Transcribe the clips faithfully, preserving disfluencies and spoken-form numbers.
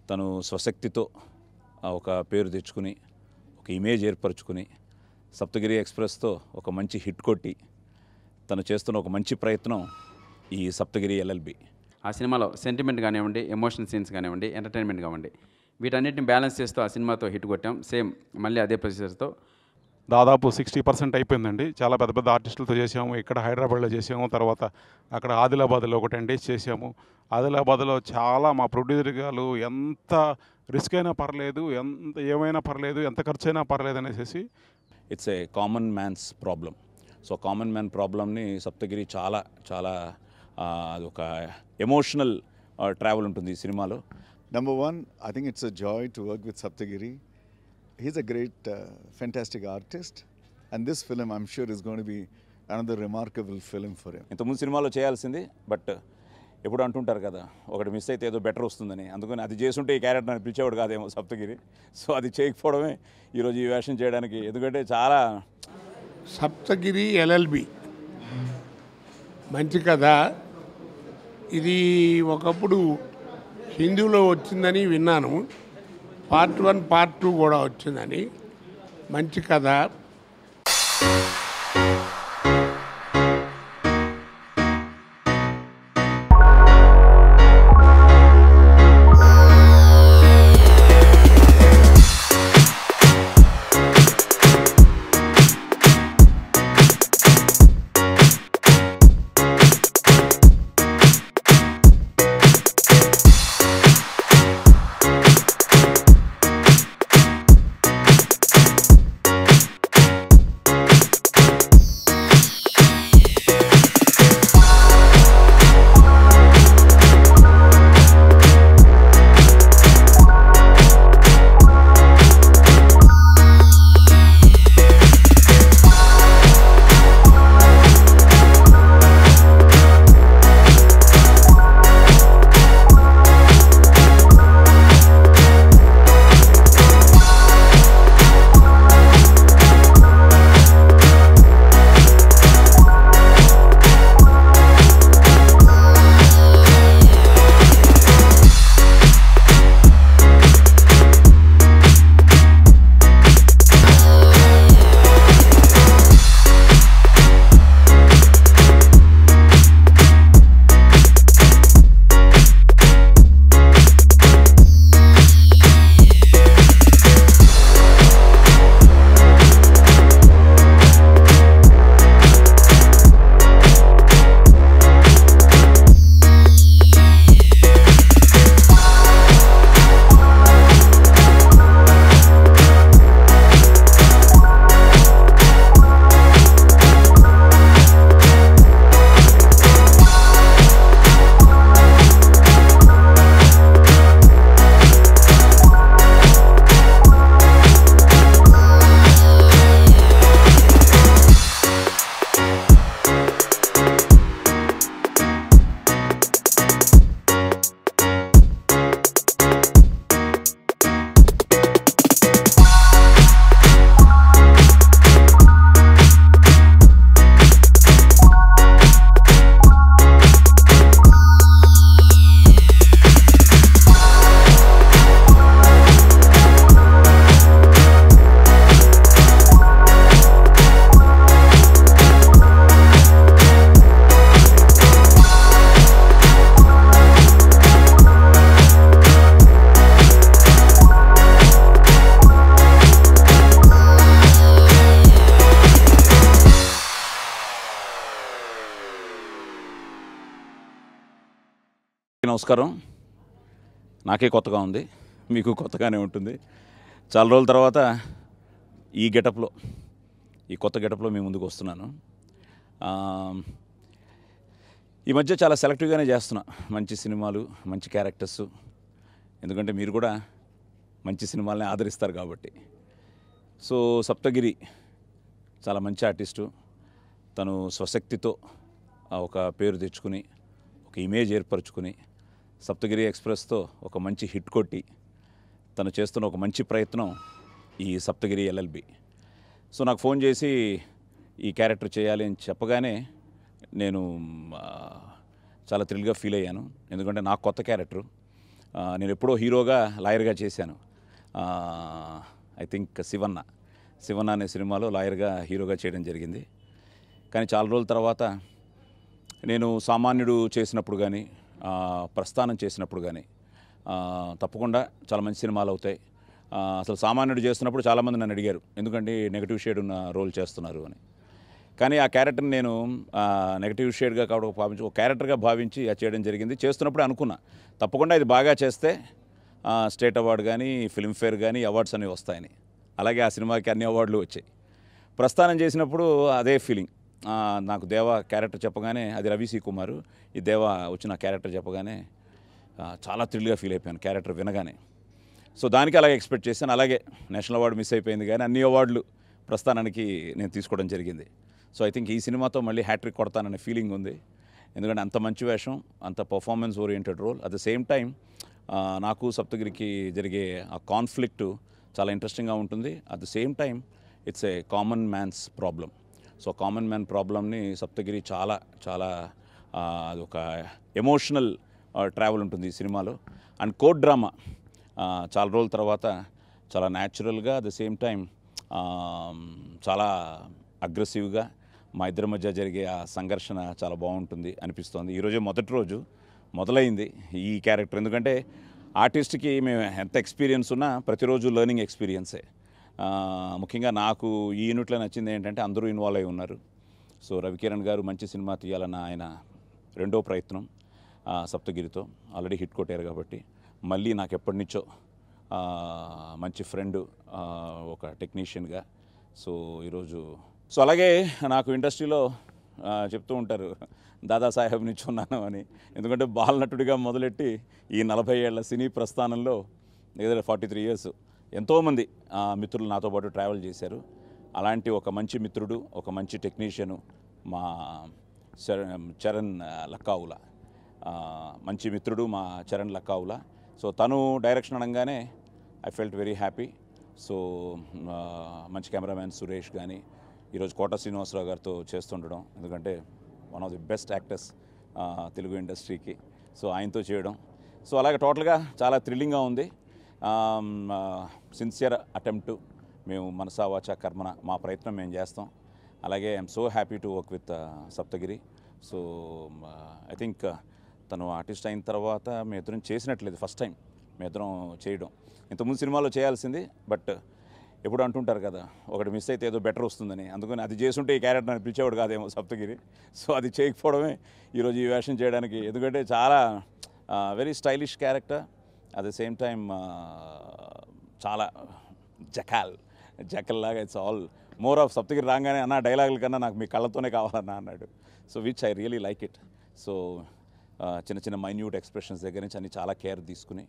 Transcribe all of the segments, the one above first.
తను స్వశక్తితో ఒక పేరు తెచ్చుకుని ఒక ఇమేజ్ ఏర్పరచుకుని సప్తగిరి ఎక్స్‌ప్రెస్‌తో ఒక మంచి హిట్ కొట్టి తను చేస్తున్న ఒక మంచి ప్రయత్నం ఈ సప్తగిరి ఎల్ఎల్బి. ఆ సినిమాలో సెంటిమెంట్ కానివ్వండి, ఎమోషనల్ సీన్స్ కానివ్వండి, ఎంటర్టైన్మెంట్ కానివ్వండి, వీటన్నిటిని బ్యాలెన్స్ చేస్తూ ఆ సినిమాతో హిట్ కొట్టాం. సేమ్ మళ్ళీ అదే ప్రొసీజర్తో దాదాపు సిక్స్టీ పర్సెంట్ అయిపోయిందండి. చాలా పెద్ద పెద్ద ఆర్టిస్టులతో చేసాము. ఇక్కడ హైదరాబాద్లో చేసాము, తర్వాత అక్కడ ఆదిలాబాద్లో ఒక టెన్ డేస్ చేసాము. ఆదిలాబాద్లో చాలా మా ప్రొడ్యూసర్ గారు ఎంత రిస్క్ అయినా పర్లేదు, ఎంత ఏమైనా పర్లేదు, ఎంత ఖర్చు అయినా పర్లేదు అనేసి. It's a common man's problem. So common man ప్రాబ్లమ్ని సప్తగిరి చాలా చాలా ఒక ఎమోషనల్ ట్రావెల్ ఉంటుంది ఈ సినిమాలో. Number one, I think it's a joy to work with Saptagiri. He's a great, uh, fantastic artist, and this film, I'm sure, is going to be another remarkable film for him. ఇంతకుముందు సినిమాలో చేయాల్సింది, but ఎప్పుడు అంటుంటారు కదా, ఒకటి miss అయితే ఏదో better వస్తుందని. అందుకని అది చేస్తుంటే ఈ క్యారెక్టర్ అని పిలిచేవాడు కాదేమో సప్తగిరి. సో అది చేయకపోవడమే ఈరోజు ఈ వేషం చేయడానికి. ఎందుకంటే చాలా సప్తగిరి ఎల్ఎల్బి మంచి కథ. ఇది ఒకప్పుడు హిందీలో వచ్చిందని విన్నాను. పార్ట్ వన్ పార్ట్ టూ కూడా వచ్చిందని. మంచి కథ. నమస్కారం. నాకే కొత్తగా ఉంది, మీకు కొత్తగానే ఉంటుంది. చాలా రోజుల తర్వాత ఈ గెటప్లో, ఈ కొత్త గెటప్లో మీ ముందుకు వస్తున్నాను. ఈ మధ్య చాలా సెలెక్టివ్గానే చేస్తున్నా మంచి సినిమాలు, మంచి క్యారెక్టర్స్. ఎందుకంటే మీరు కూడా మంచి సినిమాలని ఆదరిస్తారు కాబట్టి. సో సప్తగిరి చాలా మంచి ఆర్టిస్టు. తను స్వశక్తితో ఒక పేరు తెచ్చుకుని ఒక ఇమేజ్ ఏర్పరచుకుని సప్తగిరి ఎక్స్‌ప్రెస్‌తో ఒక మంచి హిట్ కొట్టి తను చేస్తున్న ఒక మంచి ప్రయత్నం ఈ సప్తగిరి ఎల్ఎల్బి. సో నాకు ఫోన్ చేసి ఈ క్యారెక్టర్ చేయాలి అని చెప్పగానే నేను చాలా థ్రిల్గా ఫీల్ అయ్యాను. ఎందుకంటే నాకు కొత్త క్యారెక్టరు. నేను ఎప్పుడో హీరోగా లాయర్గా చేశాను. ఐ థింక్ శివన్న శివన్న అనే సినిమాలో లాయర్గా హీరోగా చేయడం జరిగింది. కానీ చాలా రోజుల తర్వాత నేను సామాన్యుడు చేసినప్పుడు కానీ ప్రస్థానం చేసినప్పుడు కానీ తప్పకుండా చాలా మంచి సినిమాలు అవుతాయి. అసలు సామాన్యుడు చేస్తున్నప్పుడు చాలామంది నన్ను అడిగారు, ఎందుకంటే నెగిటివ్ షేడ్ ఉన్న రోల్ చేస్తున్నారు అని. కానీ ఆ క్యారెక్టర్ని నేను నెగిటివ్ షేడ్గా కావడం భావించి ఒక క్యారెక్టర్గా భావించి అది చేయడం జరిగింది. చేస్తున్నప్పుడే అనుకున్నా తప్పకుండా ఇది బాగా చేస్తే స్టేట్ అవార్డు కానీ ఫిల్మ్ఫేర్ కానీ అవార్డ్స్ అనేవి వస్తాయని. అలాగే ఆ సినిమాకి అన్ని అవార్డులు వచ్చాయి. ప్రస్థానం చేసినప్పుడు అదే ఫీలింగ్. నాకు దేవా క్యారెక్టర్ చెప్పగానే, అది రవి సి కుమారు, ఈ దేవా వచ్చిన క్యారెక్టర్ చెప్పగానే చాలా థ్రిల్గా ఫీల్ అయిపోయాను క్యారెక్టర్ వినగానే. సో దానికి అలాగే ఎక్స్పెక్ట్ చేశాను. అలాగే నేషనల్ అవార్డు మిస్ అయిపోయింది కానీ అన్ని అవార్డులు ప్రస్థానానికి నేను తీసుకోవడం జరిగింది. సో ఐ థింక్ ఈ సినిమాతో మళ్ళీ హ్యాట్రిక్ కొడతాననే ఫీలింగ్ ఉంది. ఎందుకంటే అంత మంచి వేషం, అంత performance oriented role. At the same time నాకు సప్తగిరికి జరిగే ఆ కాన్ఫ్లిక్ట్ చాలా ఇంట్రెస్టింగ్గా ఉంటుంది. At the same time it's a common man's problem. So common man ప్రాబ్లమ్ని సప్తగిరి చాలా చాలా అది ఒక ఎమోషనల్ ట్రావెల్ ఉంటుంది ఈ సినిమాలో. అండ్ కోర్ట్ డ్రామా చాలా రోజుల తర్వాత చాలా న్యాచురల్గా, అట్ ద సేమ్ టైం చాలా అగ్రెసివ్గా మా ఇద్దరి మధ్య జరిగే ఆ సంఘర్షణ చాలా బాగుంటుంది అనిపిస్తోంది. ఈరోజే మొదటి రోజు మొదలైంది ఈ క్యారెక్టర్. ఎందుకంటే ఆర్టిస్ట్కి మేము ఎంత ఎక్స్పీరియన్స్ ఉన్నా ప్రతిరోజు లెర్నింగ్ ఎక్స్పీరియన్సే. ముఖ్యంగా నాకు ఈ యూనిట్లో నచ్చింది ఏంటంటే అందరూ ఇన్వాల్వ్ అయి ఉన్నారు. సో రవికిరణ్ గారు మంచి సినిమా తీయాలన్న ఆయన రెండో ప్రయత్నం సప్తగిరితో ఆల్రెడీ హిట్ కొట్టారు కాబట్టి మళ్ళీ నాకు ఎప్పటి నుంచో మంచి ఫ్రెండ్ ఒక టెక్నీషియన్గా. సో ఈరోజు సో అలాగే నాకు ఇండస్ట్రీలో చెప్తూ ఉంటారు దాదాసాహెబ్ నుంచి ఉన్నాను అని. ఎందుకంటే బాలనటుడిగా మొదలెట్టి ఈ నలభై ఏళ్ల సినీ ప్రస్థానంలో దగ్గర ఫార్టీ త్రీ ఇయర్స్ ఎంతోమంది మిత్రులు నాతో పాటు ట్రావెల్ చేశారు. అలాంటి ఒక మంచి మిత్రుడు, ఒక మంచి టెక్నీషియను మా చరణ్ లక్కావుల, మంచి మిత్రుడు మా చరణ్ లక్కావుల. సో తను డైరెక్షన్ అనగానే I felt very happy. So మంచి కెమెరామ్యాన్ సురేష్ కానీ, ఈరోజు కోట శ్రీనివాసరావు గారితో చేస్తుండడం, ఎందుకంటే one of the best actors Telugu ఇండస్ట్రీకి. సో ఆయనతో చేయడం, సో అలాగే టోటల్గా చాలా థ్రిల్లింగ్గా ఉంది. Sincere attempt. మేము మనసా వాచా కర్మన మా ప్రయత్నం మేము చేస్తాం. అలాగే I'm so happy to work with Saptagiri. So I think తను ఆర్టిస్ట్ అయిన తర్వాత మీ ఇద్దరం చేసినట్లేదు, ఫస్ట్ టైం మీ ఇద్దరం చేయడం. ఇంతకుముందు సినిమాలో చేయాల్సింది, బట్ ఎప్పుడు అంటుంటారు కదా ఒకటి మిస్ అయితే ఏదో బెటర్ వస్తుందని, అందుకని అది చేసుంటే ఈ క్యారెక్టర్ అని పిలిచేవాడు కాదేమో సప్తగిరి. సో అది చేయకపోవడమే ఈరోజు ఈ వేషం చేయడానికి. ఎందుకంటే చాలా very stylish character, at the same time చాలా జకాల్ జకల్ లాగా. It's all more of Saptagiri రాగానే అన్న డైలాగుల కన్నా నాకు మీ కళ్ళతోనే కావాలన్నా అన్నాడు. So which I really like it. So చిన్న చిన్న మైన్యూట్ ఎక్స్ప్రెషన్స్ దగ్గర నుంచి అన్ని చాలా కేర్ తీసుకుని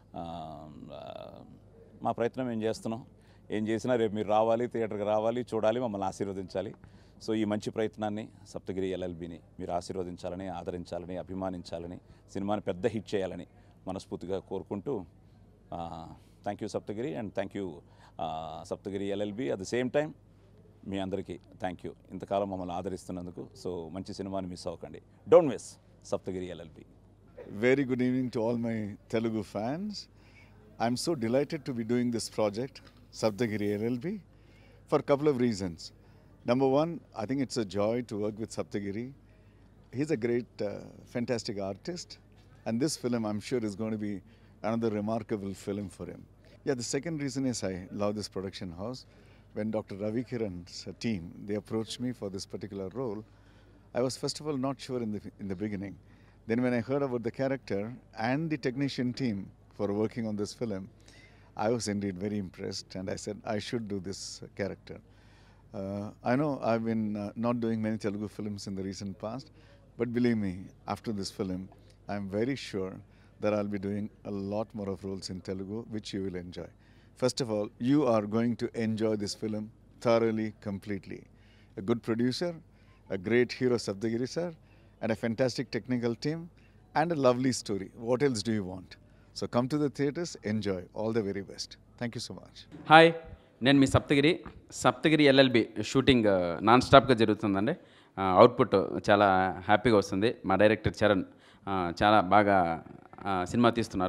మా ప్రయత్నం ఏం చేస్తున్నాం. ఏం చేసినా రేపు మీరు రావాలి, థియేటర్కి రావాలి, చూడాలి, మమ్మల్ని ఆశీర్వదించాలి. సో ఈ మంచి ప్రయత్నాన్ని సప్తగిరి ఎల్ఎల్బిని మీరు ఆశీర్వదించాలని, ఆదరించాలని, అభిమానించాలని, సినిమాని పెద్ద హిట్ చేయాలని మనస్ఫూర్తిగా కోరుకుంటూ thank you Saptagiri and thank you Saptagiri LLB. At the same time మీ అందరికీ థ్యాంక్ యూ ఇంతకాలం మమ్మల్ని ఆదరిస్తున్నందుకు. సో మంచి సినిమాని మిస్ అవ్వకండి. Don't miss Saptagiri LLB. Very good evening to all my Telugu fans. I'm so delighted to be doing this project, Saptagiri L L B, for a couple of reasons. Number one, I think it's a joy to work with Saptagiri. He's a great, uh, fantastic artist, and this film, I'm sure, is going to be another remarkable film for him. Yeah, the second reason is I love this production house. When Doctor Ravi Kiran's team, they approached me for this particular role, I was first of all not sure in the in the beginning. Then when I heard about the character and the technician team for working on this film, I was indeed very impressed, and I said I should do this uh, character. Uh, I know I've been uh, not doing many Telugu films in the recent past, but believe me, after this film, I'm very sure that I'll be doing a lot more of roles in Telugu, which you will enjoy. First of all, you are going to enjoy this film thoroughly, completely. A good producer, a great hero Saptagiri sir, and a fantastic technical team, and a lovely story. What else do you want? So come to the theatres, enjoy. All the very best. Thank you so much. Hi, నేను మీ సప్తగిరి. Saptagiri LLB shooting non స్టాప్గా జరుగుతుందండి. Output చాలా హ్యాపీగా వస్తుంది. మా director Charan చాలా బాగా సినిమా తీస్తున్నారు.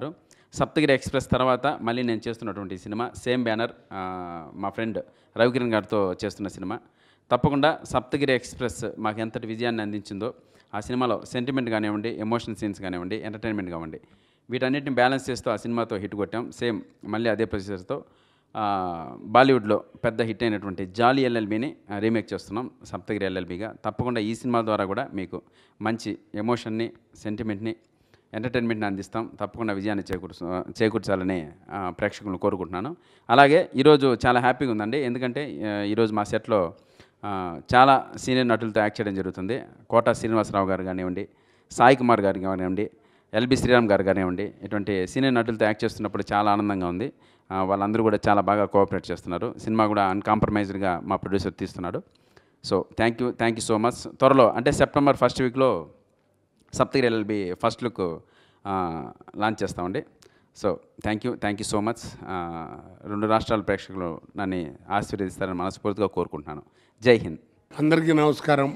సప్తగిరి ఎక్స్ప్రెస్ తర్వాత మళ్ళీ నేను చేస్తున్నటువంటి సినిమా సేమ్ బ్యానర్, మా ఫ్రెండ్ రవికిరణ్ గారితో చేస్తున్న సినిమా. తప్పకుండా సప్తగిరి ఎక్స్ప్రెస్ మాకు ఎంతటి విజయాన్ని అందించిందో ఆ సినిమాలో సెంటిమెంట్ కానివ్వండి, ఎమోషనల్ సీన్స్ కానివ్వండి, ఎంటర్టైన్మెంట్ కానివ్వండి, వీటన్నిటిని బ్యాలెన్స్ చేస్తూ ఆ సినిమాతో హిట్ కొట్టాం. సేమ్ మళ్ళీ అదే ప్రొసీజర్తో బాలీవుడ్లో పెద్ద హిట్ అయినటువంటి జాలీ ఎల్ఎల్బిని రీమేక్ చేస్తున్నాం సప్తగిరి ఎల్ఎల్బిగా. తప్పకుండా ఈ సినిమా ద్వారా కూడా మీకు మంచి ఎమోషన్ని, సెంటిమెంట్ని, ఎంటర్టైన్మెంట్ని అందిస్తాం. తప్పకుండా విజయాన్ని చేకూర్చ చేకూర్చాలని ప్రేక్షకులను కోరుకుంటున్నాను. అలాగే ఈరోజు చాలా హ్యాపీగా ఉందండి, ఎందుకంటే ఈరోజు మా సెట్లో చాలా సీనియర్ నటులతో యాక్ట్ చేయడం జరుగుతుంది. కోట శ్రీనివాసరావు గారు కానివ్వండి, సాయి కుమార్ గారు కానివ్వండి, ఎల్బి శ్రీరామ్ గారు కానివ్వండి, ఇటువంటి సీనియర్ నటులతో యాక్ట్ చేస్తున్నప్పుడు చాలా ఆనందంగా ఉంది. వాళ్ళందరూ కూడా చాలా బాగా కోఆపరేట్ చేస్తున్నారు. సినిమా కూడా అన్కాంప్రమైజ్డ్గా మా ప్రొడ్యూసర్ తీస్తున్నాడు. So thank you thank you so much. త్వరలో అంటే సెప్టెంబర్ ఫస్ట్ వీక్లో Saptagiri LLB first look launch చేస్తామండి. So thank you thank you so much. రెండు రాష్ట్రాల ప్రేక్షకులు నన్ను ఆశీర్వదిస్తారని మనస్ఫూర్తిగా కోరుకుంటున్నాను. జై హింద్. అందరికీ నమస్కారం.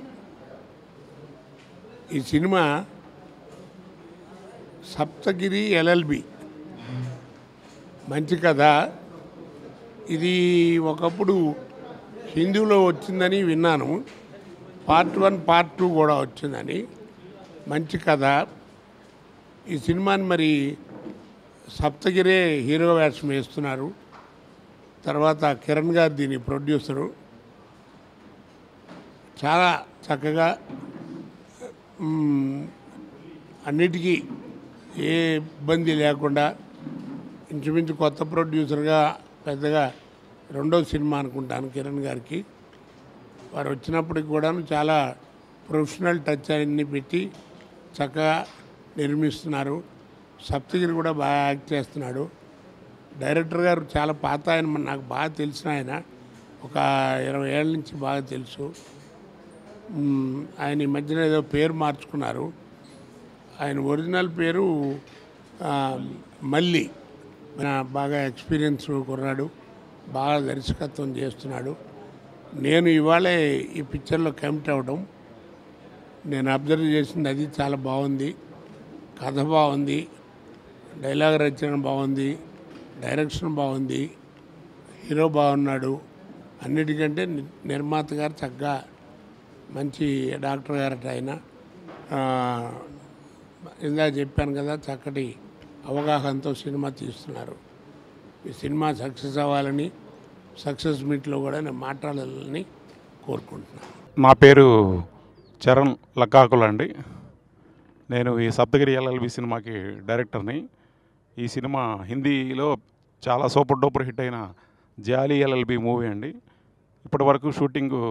ఈ సినిమా సప్తగిరి ఎల్ఎల్బి మంచి కథ. ఇది ఒకప్పుడు హిందీలో వచ్చిందని విన్నాను, పార్ట్ వన్ పార్ట్ టూ కూడా వచ్చిందని. మంచి కథ. ఈ సినిమాని మరి సప్తగిరే హీరో వేషం వేస్తున్నారు. తర్వాత కిరణ్ గారు దీని ప్రొడ్యూసరు. చాలా చక్కగా అన్నిటికీ ఏ ఇబ్బంది లేకుండా ఇంచుమించు కొత్త ప్రొడ్యూసర్గా పెద్దగా రెండో సినిమా అనుకుంటాను కిరణ్ గారికి. వారు వచ్చినప్పటికి కూడాను చాలా ప్రొఫెషనల్ టచ్ అన్ని పెట్టి చక్కగా నిర్మిస్తున్నారు. సప్తగిరి కూడా బాగా యాక్ట్ చేస్తున్నాడు. డైరెక్టర్ గారు చాలా పాత ఆయన, నాకు బాగా తెలిసిన ఆయన, ఒక ఇరవై ఏళ్ళ నుంచి బాగా తెలుసు. ఆయన ఈ మధ్యన ఏదో పేరు మార్చుకున్నారు. ఆయన ఒరిజినల్ పేరు మల్లి. బాగా ఎక్స్పీరియన్స్ కుర్రాడు, బాగా దర్శకత్వం చేస్తున్నాడు. నేను ఇవాళే ఈ పిక్చర్లో కమిట్ అవ్వడం, నేను అబ్జర్వ్ చేసింది అది చాలా బాగుంది. కథ బాగుంది, డైలాగ్ రచన బాగుంది, డైరెక్షన్ బాగుంది, హీరో బాగున్నాడు. అన్నిటికంటే నిర్మాత గారు చక్కగా మంచి డాక్టర్ గారట ఆయన. ఇందాక చెప్పాను కదా, చక్కటి అవగాహనతో సినిమా తీస్తున్నారు. ఈ సినిమా సక్సెస్ అవ్వాలని, సక్సెస్ మీట్లో కూడా నేను మాట్లాడాలని కోరుకుంటున్నాను. నా పేరు చరణ్ లక్కాకుల అండి. నేను ఈ సప్తగిరి ఎల్ఎల్బి సినిమాకి డైరెక్టర్ని. ఈ సినిమా హిందీలో చాలా సూపర్ డూపర్ హిట్ అయిన జాలీ ఎల్ఎల్బి మూవీ అండి. ఇప్పటి వరకు షూటింగు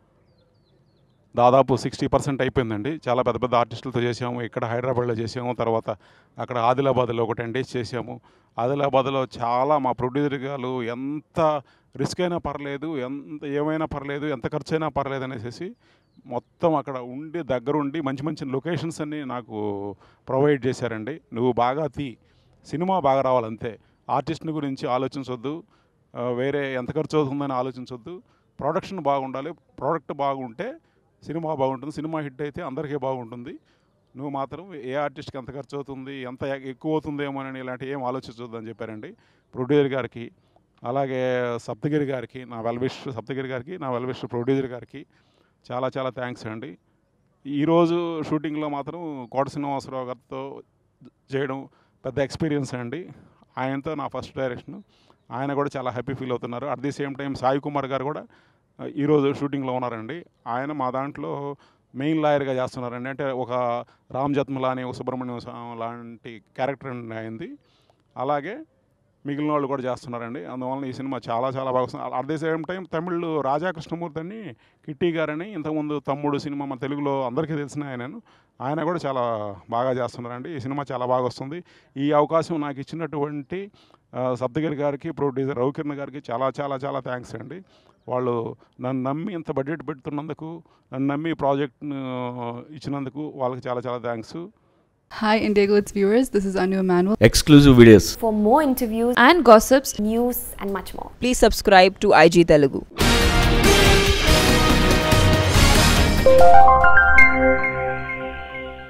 దాదాపు సిక్స్టీ పర్సెంట్ అయిపోయిందండి. చాలా పెద్ద పెద్ద ఆర్టిస్టులతో చేసాము. ఇక్కడ హైదరాబాద్లో చేసాము, తర్వాత అక్కడ ఆదిలాబాద్లో ఒక టెన్ డేస్ చేసాము. ఆదిలాబాద్లో చాలా మా ప్రొడ్యూసర్ గారు ఎంత రిస్క్ అయినా పర్లేదు, ఎంత ఏమైనా పర్లేదు, ఎంత ఖర్చు అయినా పర్లేదు అనేసి మొత్తం అక్కడ ఉండి దగ్గరుండి మంచి మంచి లొకేషన్స్ అన్నీ నాకు ప్రొవైడ్ చేశారండి. నువ్వు బాగా తీ, సినిమా బాగా రావాలంతే, ఆర్టిస్ట్ని గురించి ఆలోచించవద్దు, వేరే ఎంత ఖర్చు అవుతుందని ఆలోచించవద్దు, ప్రొడక్షన్ బాగుండాలి, ప్రోడక్ట్ బాగుంటే సినిమా బాగుంటుంది, సినిమా హిట్ అయితే అందరికీ బాగుంటుంది. నువ్వు మాత్రం ఏ ఆర్టిస్ట్కి ఎంత ఖర్చు అవుతుంది, ఎంత ఎక్కువ అవుతుందేమో అని ఇలాంటి ఏం ఆలోచించవద్దు అని చెప్పారండి ప్రొడ్యూసర్ గారికి. అలాగే సప్తగిరి గారికి, నా వెల్విష్ సప్తగిరి గారికి, నా వెల్విష్ ప్రొడ్యూసర్ గారికి చాలా చాలా థ్యాంక్స్ అండి. ఈరోజు షూటింగ్లో మాత్రం కోట శ్రీనివాసరావు గారితో చేయడం పెద్ద ఎక్స్పీరియన్స్ అండి. ఆయనతో నా ఫస్ట్ డైరెక్షన్. ఆయన కూడా చాలా హ్యాపీ ఫీల్ అవుతున్నారు. At the same time Sai Kumar గారు కూడా ఈరోజు షూటింగ్లో ఉన్నారండి. ఆయన మా దాంట్లో మెయిన్ లాయర్గా చేస్తున్నారండి. అంటే ఒక రామ్ జత్మలాని, ఒక సుబ్రహ్మణ్యం లాంటి క్యారెక్టర్ అండి అయింది. అలాగే మిగిలిన వాళ్ళు కూడా చేస్తున్నారండి. అందువల్ల ఈ సినిమా చాలా చాలా బాగా వస్తుంది. At the same time Tamil Raja Krishnamurthy అని, కిట్టి గారని, ఇంతకుముందు తమ్ముడు సినిమా మన తెలుగులో అందరికీ తెలిసిన ఆయనను, ఆయన కూడా చాలా బాగా చేస్తున్నారండి. ఈ సినిమా చాలా బాగా వస్తుంది. ఈ అవకాశం నాకు ఇచ్చినటువంటి సప్తగిరి గారికి, ప్రొడ్యూసర్ రవికిరణ్ గారికి చాలా చాలా చాలా థ్యాంక్స్ అండి. వాళ్ళు నన్ను నమ్మి ఇంత బడ్జెట్ పెడుతున్నందుకు, నన్ను నమ్మి ప్రాజెక్ట్ను ఇచ్చినందుకు వాళ్ళకి చాలా చాలా thanks. Hi Indigo, it's viewers. This is Anu Emanuel. Exclusive videos. For more interviews and gossips, news and much more, please subscribe to I G Telugu.